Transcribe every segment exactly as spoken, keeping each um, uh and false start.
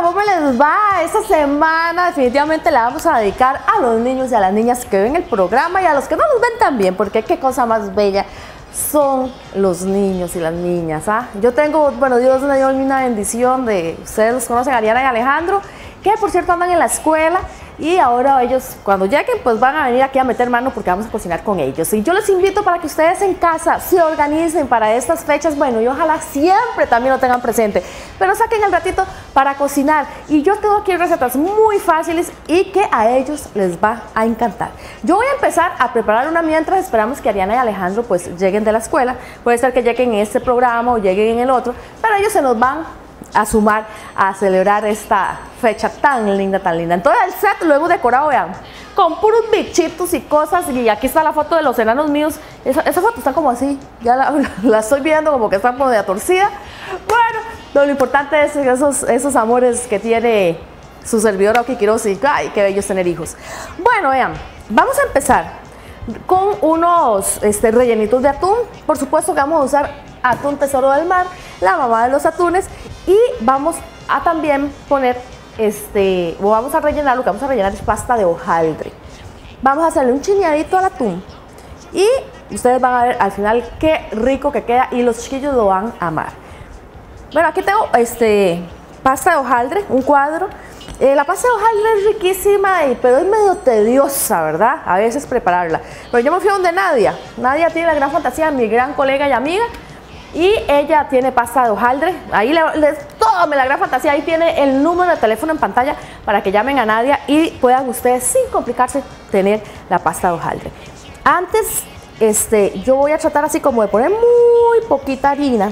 ¿cómo les va? Esta semana definitivamente la vamos a dedicar a los niños y a las niñas que ven el programa y a los que no nos ven también, porque qué cosa más bella son los niños y las niñas. ¿ah? Yo tengo, bueno, Dios me dio una bendición de, ustedes los conocen, Ariana y Alejandro, que por cierto andan en la escuela y ahora ellos cuando lleguen pues van a venir aquí a meter mano porque vamos a cocinar con ellos. Y yo les invito para que ustedes en casa se organicen para estas fechas, bueno, y ojalá siempre también lo tengan presente, pero saquen el ratito para cocinar. Y yo tengo aquí recetas muy fáciles y que a ellos les va a encantar. Yo voy a empezar a preparar una mientras esperamos que Ariana y Alejandro pues lleguen de la escuela. Puede ser que lleguen en este programa o lleguen en el otro, pero ellos se nos van a sumar a celebrar esta fecha tan linda, tan linda. Entonces el set lo hemos decorado, vean, con puros bichitos y cosas, y aquí está la foto de los enanos míos. Esa, esa foto está como así, ya la, la estoy viendo como que está como de torcida. Bueno, lo importante es esos, esos amores que tiene su servidora Oki Quiroz y ay, qué bello es tener hijos. Bueno, vean, vamos a empezar con unos este, rellenitos de atún. Por supuesto que vamos a usar atún Tesoro del Mar, la mamá de los atunes, y vamos a también poner, este, o vamos a rellenar, lo que vamos a rellenar es pasta de hojaldre. Vamos a hacerle un chineadito al atún y ustedes van a ver al final qué rico que queda y los chiquillos lo van a amar. Bueno, aquí tengo este, pasta de hojaldre, un cuadro. Eh, la pasta de hojaldre es riquísima, pero es medio tediosa, ¿verdad? A veces prepararla. Pero yo me fui a donde Nadia. Nadia tiene la gran fantasía, mi gran colega y amiga. Y ella tiene pasta de hojaldre, ahí les le, tome la gran fantasía, ahí tiene el número de teléfono en pantalla para que llamen a Nadia y puedan ustedes sin complicarse tener la pasta de hojaldre. Antes, este, yo voy a tratar así como de poner muy poquita harina,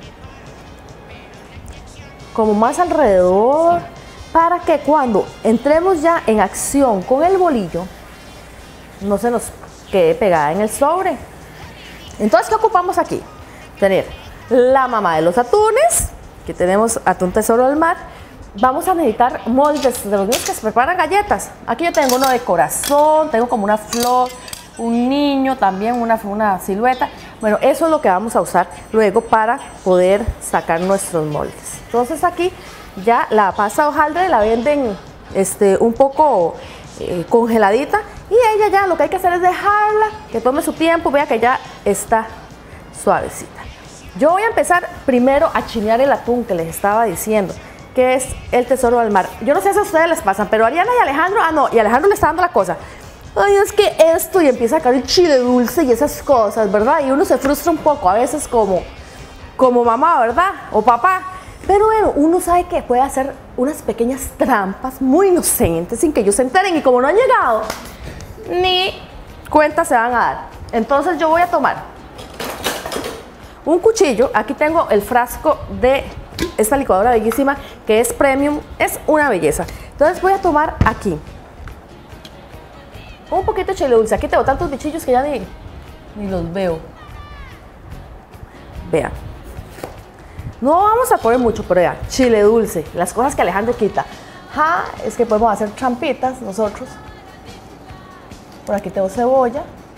como más alrededor, para que cuando entremos ya en acción con el bolillo, no se nos quede pegada en el sobre. Entonces, ¿qué ocupamos aquí? Tener la mamá de los atunes, que tenemos atún Tesoro del Mar. Vamos a necesitar moldes de los niños que se preparan galletas. Aquí yo tengo uno de corazón, tengo como una flor, un niño también, una, una silueta. Bueno, eso es lo que vamos a usar luego para poder sacar nuestros moldes. Entonces aquí ya la pasta de hojaldre la venden este, un poco eh, congeladita, y ella ya lo que hay que hacer es dejarla que tome su tiempo, vea que ya está suavecita. Yo voy a empezar primero a chinear el atún que les estaba diciendo, que es el Tesoro del Mar. Yo no sé si a ustedes les pasan, pero Ariana y Alejandro, ah no, y Alejandro le está dando la cosa. Ay, es que esto, y empieza a caer el chile dulce y esas cosas, ¿verdad? Y uno se frustra un poco, a veces como, como mamá, ¿verdad? O papá. Pero bueno, uno sabe que puede hacer unas pequeñas trampas muy inocentes sin que ellos se enteren, y como no han llegado, ni cuenta se van a dar. Entonces yo voy a tomar un cuchillo, aquí tengo el frasco de esta licuadora bellísima que es premium, es una belleza. Entonces voy a tomar aquí un poquito de chile dulce. Aquí tengo tantos bichillos que ya ni, ni los veo. Vean, no vamos a poner mucho, pero vean, chile dulce, las cosas que Alejandro quita. Ja, es que podemos hacer trampitas nosotros. Por aquí tengo cebolla.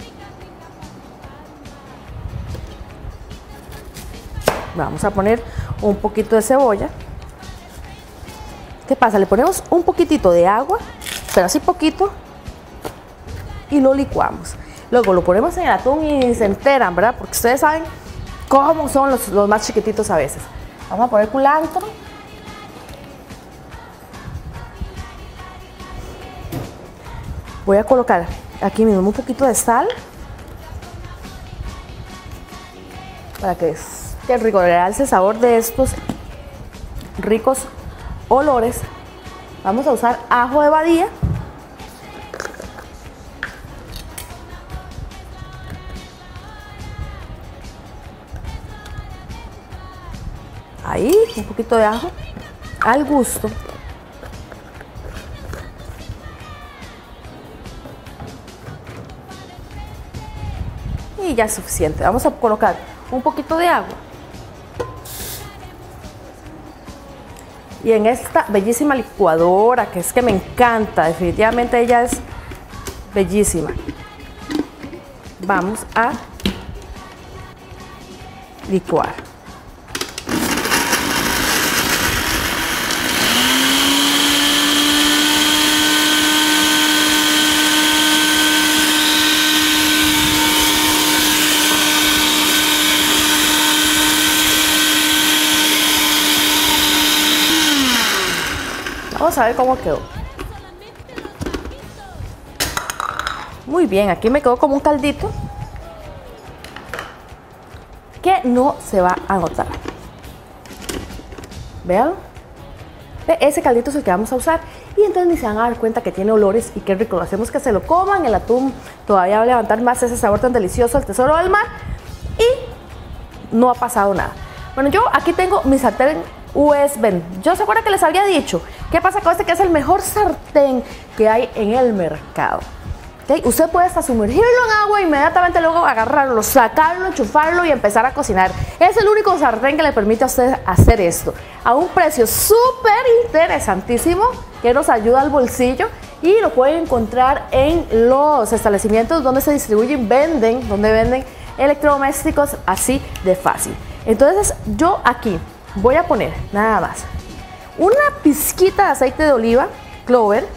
Vamos a poner un poquito de cebolla. ¿Qué pasa? Le ponemos un poquitito de agua, pero así poquito, y lo licuamos. Luego lo ponemos en el atún y se enteran, ¿verdad? Porque ustedes saben cómo son los, los más chiquititos a veces. Vamos a poner culantro. Voy a colocar aquí mismo un poquito de sal para que que rico, realce el sabor de estos ricos olores. Vamos a usar ajo de Badía. Ahí, un poquito de ajo al gusto. Y ya es suficiente. Vamos a colocar un poquito de agua. Y en esta bellísima licuadora, que es que me encanta, definitivamente ella es bellísima, vamos a licuar. Vamos a ver cómo quedó. Muy bien, aquí me quedó como un caldito que no se va a notar. Vean. Ese caldito es el que vamos a usar y entonces ni se van a dar cuenta que tiene olores y qué rico. Lo hacemos que se lo coman. El atún todavía va a levantar más ese sabor tan delicioso al tesoro del mar y no ha pasado nada. Bueno, yo aquí tengo mi sartén U S B. Yo se acuerdan que les había dicho qué pasa con este, que es el mejor sartén que hay en el mercado. ¿Okay? Usted puede hasta sumergirlo en agua e inmediatamente luego agarrarlo, sacarlo, enchufarlo y empezar a cocinar. Es el único sartén que le permite a usted hacer esto a un precio súper interesantísimo que nos ayuda al bolsillo y lo pueden encontrar en los establecimientos donde se distribuyen, venden, donde venden electrodomésticos así de fácil. Entonces yo aquí voy a poner nada más una pizquita de aceite de oliva, clover.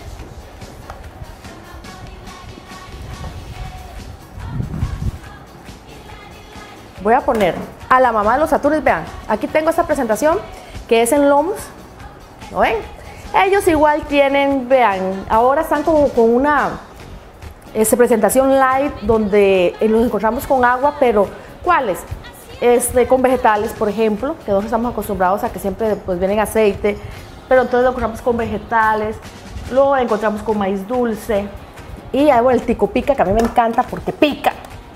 Voy a poner a la mamá de los atunes, vean, aquí tengo esta presentación que es en lomos, ¿lo ven? Ellos igual tienen, vean, ahora están como con una este, presentación light donde los encontramos con agua, pero ¿cuáles? Este, con vegetales, por ejemplo, que nosotros estamos acostumbrados a que siempre pues vienen aceite, pero entonces lo encontramos con vegetales, lo encontramos con maíz dulce y algo el tico pica, que a mí me encanta porque pica.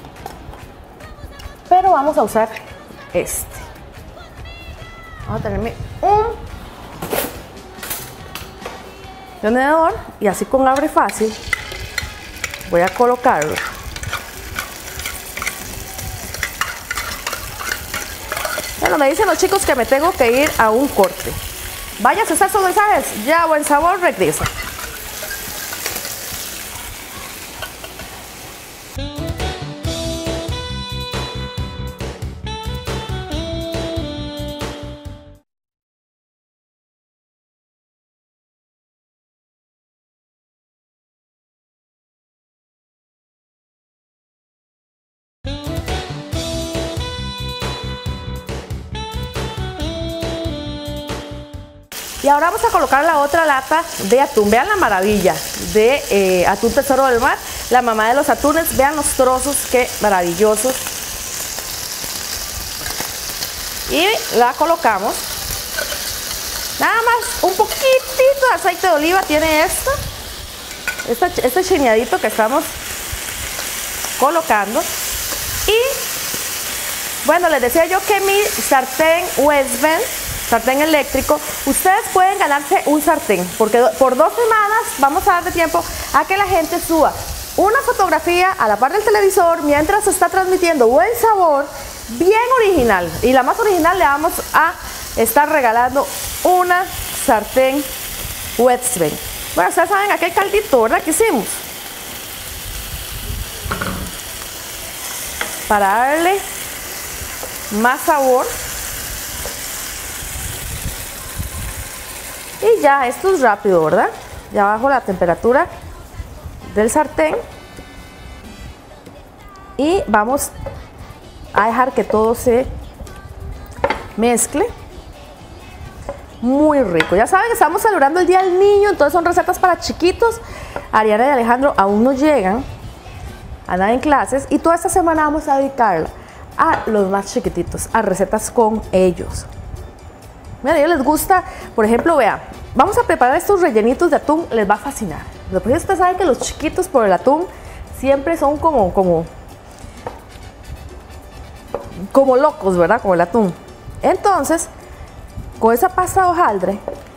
Pero vamos a usar este. Vamos a tenerme un tenedor y así con abre fácil voy a colocarlo. Bueno, me dicen los chicos que me tengo que ir a un corte. Váyase a usar sus mensajes. Ya, buen sabor, regresa. Y ahora vamos a colocar la otra lata de atún. Vean la maravilla de eh, atún tesoro del mar, la mamá de los atunes. Vean los trozos, qué maravillosos. Y la colocamos. Nada más un poquitito de aceite de oliva tiene esto. Este, este chineadito que estamos colocando. Y bueno, les decía yo que mi sartén U S B, sartén eléctrico, ustedes pueden ganarse un sartén, porque por dos semanas vamos a dar de tiempo a que la gente suba una fotografía a la par del televisor mientras se está transmitiendo buen sabor, bien original. Y la más original le vamos a estar regalando una sartén U S B. Bueno, ustedes saben aquel caldito, ¿verdad? Que hicimos para darle más sabor. Y ya, esto es rápido, ¿verdad? Ya bajo la temperatura del sartén y vamos a dejar que todo se mezcle. Muy rico. Ya saben, estamos celebrando el Día del Niño, entonces son recetas para chiquitos. Ariana y Alejandro aún no llegan, andan en clases y toda esta semana vamos a dedicarla a los más chiquititos, a recetas con ellos. Mira, a ellos les gusta, por ejemplo, vea, vamos a preparar estos rellenitos de atún, les va a fascinar. Después ustedes saben que los chiquitos por el atún siempre son como, como, como locos, ¿verdad? Como el atún. Entonces, con esa pasta de hojaldre,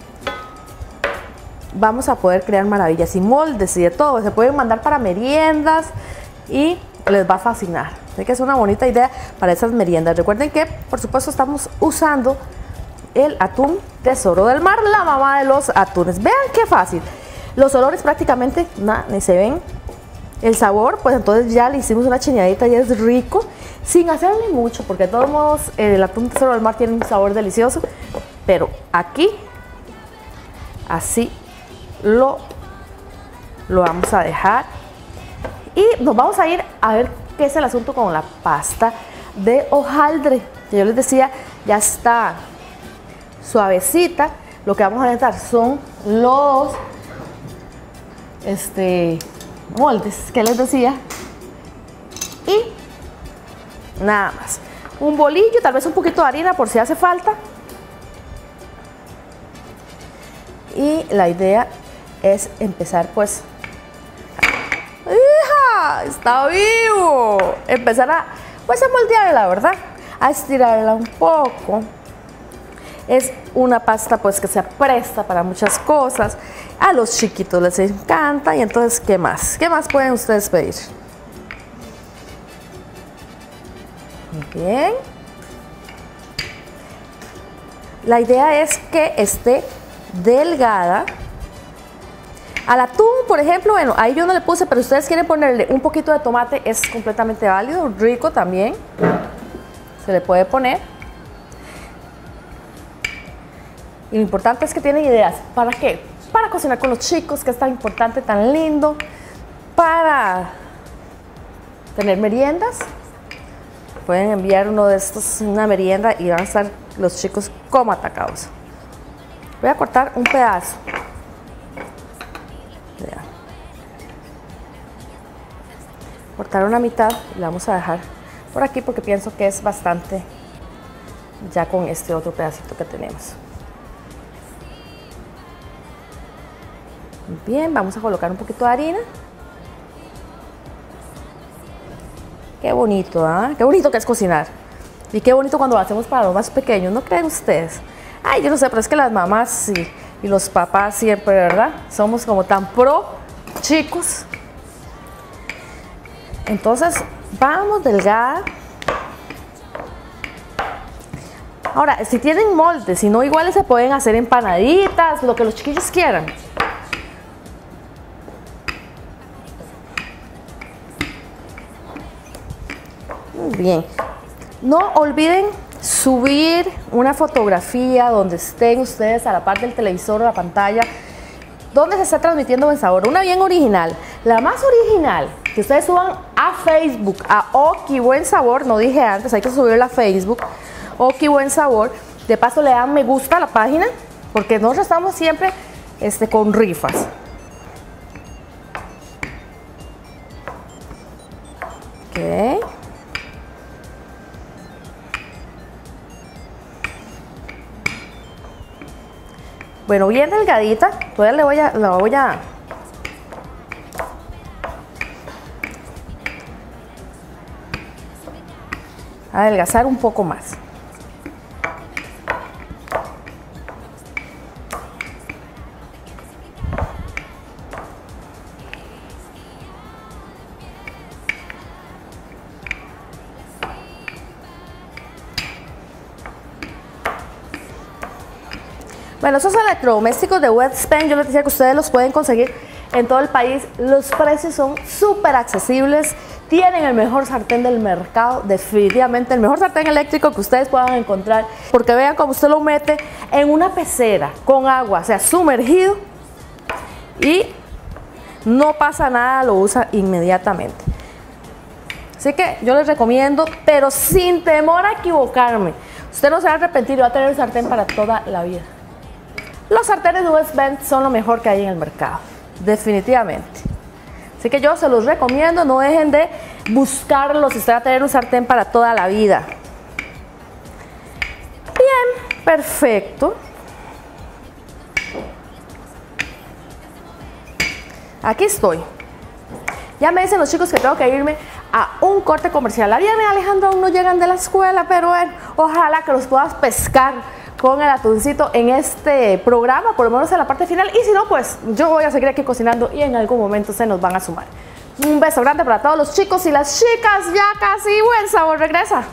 vamos a poder crear maravillas y moldes y de todo. Se pueden mandar para meriendas y les va a fascinar. Sé que es una bonita idea para esas meriendas. Recuerden que, por supuesto, estamos usando el atún tesoro del mar, la mamá de los atunes. Vean qué fácil. Los olores prácticamente nada, ni se ven. El sabor, pues entonces ya le hicimos una chineadita y es rico, sin hacerle mucho, porque de todos modos el atún tesoro del mar tiene un sabor delicioso. Pero aquí, así lo, lo vamos a dejar. Y nos vamos a ir a ver qué es el asunto con la pasta de hojaldre. Que yo les decía, ya está suavecita, lo que vamos a necesitar son los este, moldes que les decía y nada más. Un bolillo, tal vez un poquito de harina por si hace falta. Y la idea es empezar pues, ¡hija! ¡Está vivo! Empezar a, pues a moldearla, ¿verdad? A estirarla un poco. Es una pasta pues que se presta para muchas cosas. A los chiquitos les encanta. Y entonces, ¿qué más? ¿Qué más pueden ustedes pedir? Bien. La idea es que esté delgada. Al atún, por ejemplo, bueno, ahí yo no le puse, pero ustedes quieren ponerle un poquito de tomate, es completamente válido, rico también. Se le puede poner. Y lo importante es que tienen ideas. ¿Para qué? Para cocinar con los chicos, que es tan importante, tan lindo. Para tener meriendas. Pueden enviar uno de estos, una merienda, y van a estar los chicos como atacados. Voy a cortar un pedazo. Ya. Cortar una mitad y la vamos a dejar por aquí porque pienso que es bastante ya con este otro pedacito que tenemos. Bien, vamos a colocar un poquito de harina. Qué bonito, ¿ah? ¿eh? Qué bonito que es cocinar. Y qué bonito cuando lo hacemos para los más pequeños, ¿no creen ustedes? Ay, yo no sé, pero es que las mamás y, y los papás siempre, ¿verdad? Somos como tan pro chicos. Entonces, vamos delgada. Ahora, si tienen moldes, si no, iguales se pueden hacer empanaditas, lo que los chiquillos quieran. Muy bien. No olviden subir una fotografía donde estén ustedes a la par del televisor o la pantalla, donde se está transmitiendo Buen Sabor, una bien original, la más original, que ustedes suban a Facebook, a Oki Buen Sabor, no dije antes, hay que subirla a Facebook, Oki Buen Sabor, de paso le dan me gusta a la página, porque nosotros estamos siempre este, con rifas. Ok. Bueno, bien delgadita, todavía le voy a, la voy a adelgazar un poco más. Bueno, esos electrodomésticos de Westspend, yo les decía que ustedes los pueden conseguir en todo el país. Los precios son súper accesibles. Tienen el mejor sartén del mercado, definitivamente el mejor sartén eléctrico que ustedes puedan encontrar. Porque vean cómo usted lo mete en una pecera con agua, o sea, sumergido. Y no pasa nada, lo usa inmediatamente. Así que yo les recomiendo, pero sin temor a equivocarme. Usted no se va a arrepentir y va a tener el sartén para toda la vida. Los sartenes de Westspend son lo mejor que hay en el mercado, definitivamente. Así que yo se los recomiendo, no dejen de buscarlos si usted va a tener un sartén para toda la vida. Bien, perfecto. Aquí estoy. Ya me dicen los chicos que tengo que irme a un corte comercial. Ariana y Alejandro aún no llegan de la escuela, pero bueno, ojalá que los puedas pescar con el atuncito en este programa, por lo menos en la parte final. Y si no, pues yo voy a seguir aquí cocinando y en algún momento se nos van a sumar. Un beso grande para todos los chicos y las chicas. Ya casi Buen Sabor regresa.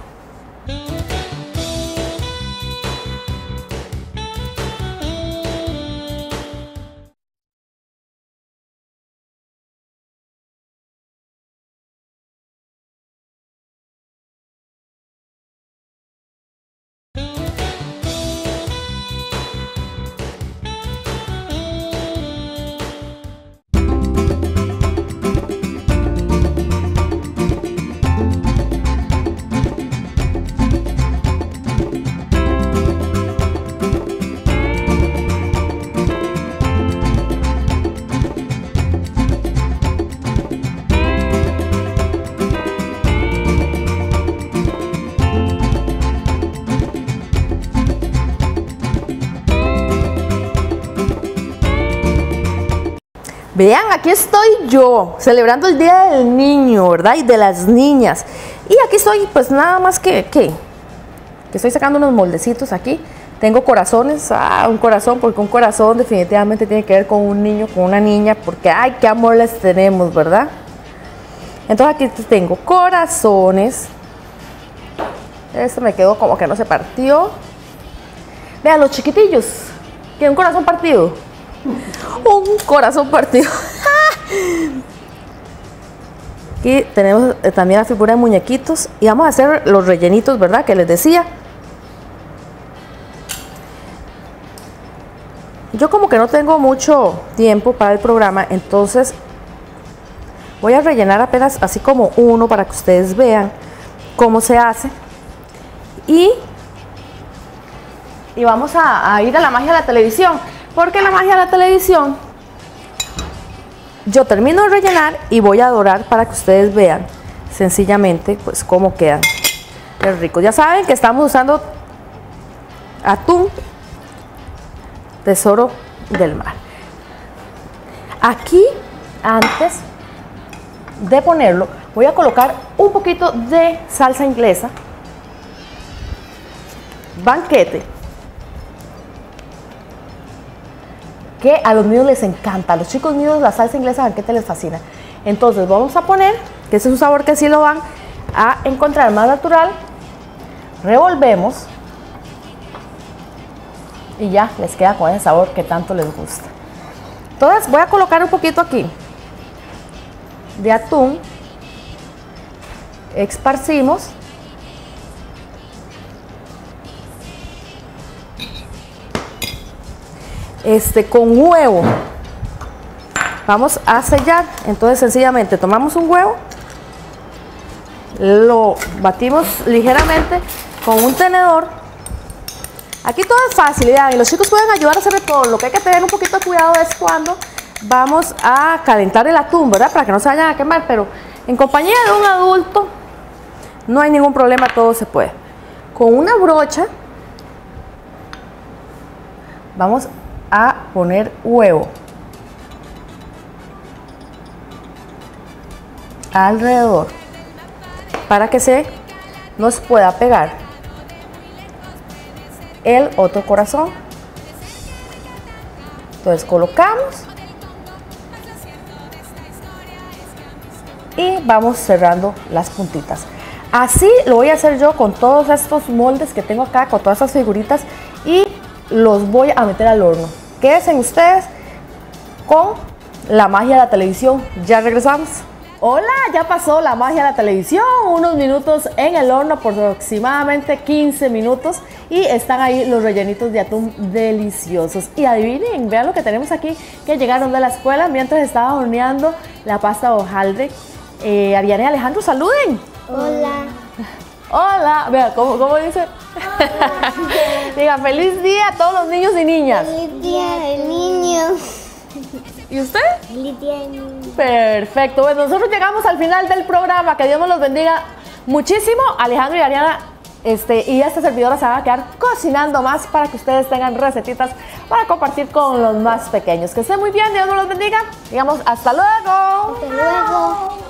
Vean, aquí estoy yo, celebrando el Día del Niño, ¿verdad? Y de las niñas. Y aquí estoy, pues nada más que, que, que estoy sacando unos moldecitos aquí. Tengo corazones, ah, un corazón, porque un corazón definitivamente tiene que ver con un niño, con una niña, porque ay, qué amor les tenemos, ¿verdad? Entonces aquí tengo corazones. Este me quedó como que no se partió. Vean, los chiquitillos, que un corazón partido. Un corazón partido. Aquí tenemos también la figura de muñequitos. Y vamos a hacer los rellenitos, ¿verdad? Que les decía. Yo como que no tengo mucho tiempo para el programa, entonces voy a rellenar apenas así como uno para que ustedes vean cómo se hace. Y, y vamos a, a ir a la magia de la televisión, porque en la magia de la televisión yo termino de rellenar y voy a dorar para que ustedes vean sencillamente pues cómo quedan. Qué rico. Ya saben que estamos usando atún Tesoro del Mar. Aquí, antes de ponerlo, voy a colocar un poquito de salsa inglesa, banquete, que a los niños les encanta. A los chicos míos la salsa inglesa banquete les fascina. Entonces vamos a poner, que ese es un sabor que sí lo van a encontrar más natural. Revolvemos. Y ya les queda con ese sabor que tanto les gusta. Entonces voy a colocar un poquito aquí de atún. Esparcimos. Este con huevo. Vamos a sellar. Entonces sencillamente tomamos un huevo, lo batimos ligeramente con un tenedor. Aquí todo es fácil, y los chicos pueden ayudar a hacer de todo. Lo que hay que tener un poquito de cuidado es cuando vamos a calentar el atún, ¿verdad? Para que no se vayan a quemar, pero en compañía de un adulto no hay ningún problema, todo se puede. Con una brocha vamos a poner huevo alrededor para que se nos pueda pegar el otro corazón. Entonces colocamos y vamos cerrando las puntitas. Así lo voy a hacer yo con todos estos moldes que tengo acá, con todas estas figuritas, y los voy a meter al horno. Quédense ustedes con la magia de la televisión. Ya regresamos. Hola, ya pasó la magia de la televisión, unos minutos en el horno, por aproximadamente quince minutos, y están ahí los rellenitos de atún deliciosos. Y adivinen, vean lo que tenemos aquí, que llegaron de la escuela mientras estaba horneando la pasta de hojaldre. Eh, Ariana y Alejandro, saluden. Hola. Hola, vean, ¿cómo, cómo dice? Digan, feliz día a todos los niños y niñas. Feliz día del niño. ¿Y usted? Feliz día del niño. Perfecto. Bueno, nosotros llegamos al final del programa. Que Dios nos los bendiga muchísimo. Alejandro y Ariana este, y esta servidora se van a quedar cocinando más para que ustedes tengan recetitas para compartir con los más pequeños. Que estén muy bien. Dios nos los bendiga. Digamos, hasta luego. Hasta luego.